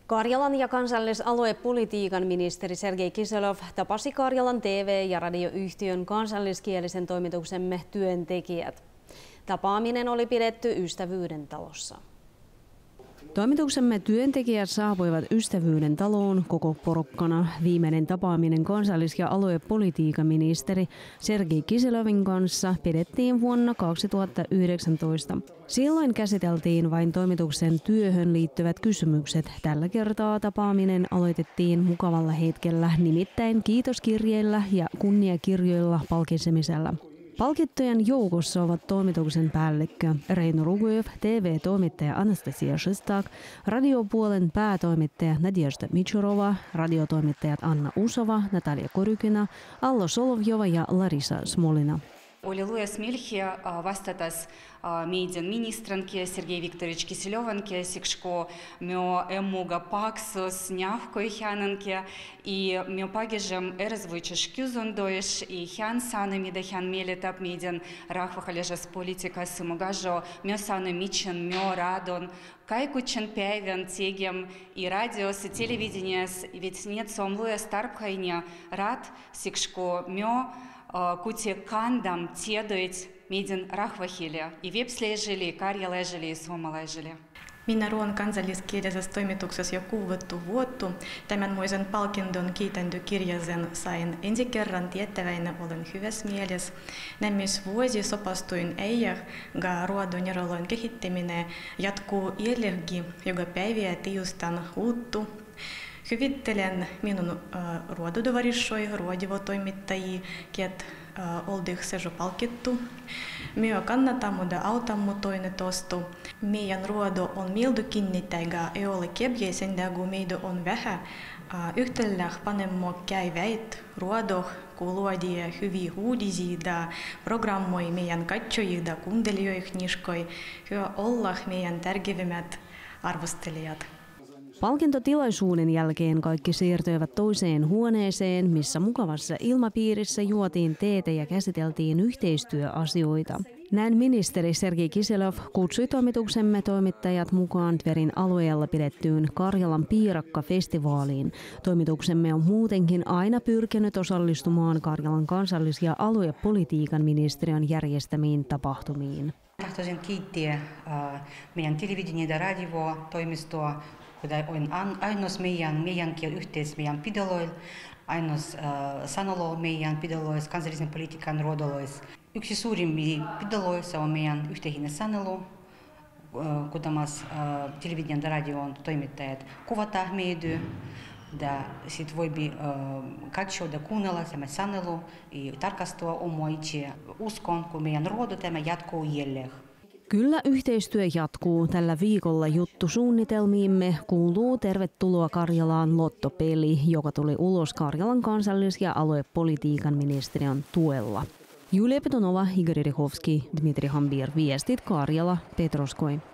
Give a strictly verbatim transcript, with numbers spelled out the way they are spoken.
Karjalan ja kansallisaluepolitiikan ministeri Sergei Kiselov tapasi Karjalan T V- ja radioyhtiön kansalliskielisen toimituksemme työntekijät. Tapaaminen oli pidetty Ystävyyden talossa. Toimituksemme työntekijät saapuivat Ystävyyden taloon koko porukkana. Viimeinen tapaaminen kansallis- ja aluepolitiikan ministeri Sergei Kiselovin kanssa pidettiin vuonna kaksituhattayhdeksäntoista. Silloin käsiteltiin vain toimituksen työhön liittyvät kysymykset. Tällä kertaa tapaaminen aloitettiin mukavalla hetkellä, nimittäin kiitoskirjeillä ja kunniakirjoilla palkitsemisella. Palkittujen joukossa ovat toimituksen päällikkö Reino Lugujev, T V-toimittaja Anastasia Shestak, radiopuolen päätoimittaja Nadezhda Michurova, radiotoimittajat Anna Usova, Natalia Korykina, Allo Solovjova ja Larisa Smolina. Oli luja смельхи vastatas meidän ministrankin Sergei Viktorovich Kiselovankin, siksko me emmuga paksus njavkoi hänenkin, ja me pagežem erzvuičiš kysyndois, ja hän sanoi, mitä hän mieletap meidän rahvahallisessa politiikassa mugajo, me sanoi, miten me radon, kaikutsen päivän tegem i radiossa, televideniassa, vets net somluja starphainja rad, siksko me Kutie kandam tiedoit meidän rahvahille, ja vepsležili, karjalaisille ja suomalaisille. Minä ruon kansalliskielisessä toimituksessa jo kuuvattu vuotta. Tämän muisen palkinnon kiitäntykirjasen sain ensi kerran tiettäväinä olen hyvässä mielessä. Näin myös vuosi sopastuin äijä, ga ruodon järjellön kehittäminen jatkuu edelläkin, joka päivä tiustan uuttu. Hyvittelen minun uh, ruododovarissoi, ruodivotoimittajia, ket uh, oldih sejo palkittu. Me kannatamme ja autamme toinen tostu. Meidän ruodo on mieldu kiinnittäjä, ei ole kebjäisen, kun meidän on vähän. Uh, Yhtälläh panemme käyväit ruodoh, kun luodii hyviä uudisia ja programmoi meidän katsojia ja kuuntelijoih niskoi, hyvä olla meidän tärkevimmät arvostelijat. Palkintotilaisuuden jälkeen kaikki siirtyivät toiseen huoneeseen, missä mukavassa ilmapiirissä juotiin teetä ja käsiteltiin yhteistyöasioita. Näin ministeri Sergei Kiselov kutsui toimituksemme toimittajat mukaan Tverin alueella pidettyyn Karjalan piirakka-festivaaliin. Toimituksemme on muutenkin aina pyrkinyt osallistumaan Karjalan kansallis- ja aluepolitiikan ministeriön järjestämiin tapahtumiin. Tahtoisin kiittää meidän televidenia- ja radiotoimistoa, on ainoas meidän, meidänkin yhteis meidän pidoloil, ainoas sanolo meidän pidolois, kansallisen politiikan ruodolois. Yksi suurimmia pidoloissa on meidän yhteinen sanelu, kuten televidenian ja radion toimittajat kuvata meitä. Ja sitten voi katsoa ja kuunnella tämä sanelu ja tarkastua omaa itse uskon, kun meidän ruodo tämä jatkuu jälleen. Kyllä yhteistyö jatkuu. Tällä viikolla juttusuunnitelmiimme kuuluu Tervetuloa Karjalaan lottopeli, joka tuli ulos Karjalan kansallis- ja aluepolitiikan ministeriön tuella. Julia Petonova, Igor Rihovski, Dmitri Hambir, viestit Karjala, Petroskoi.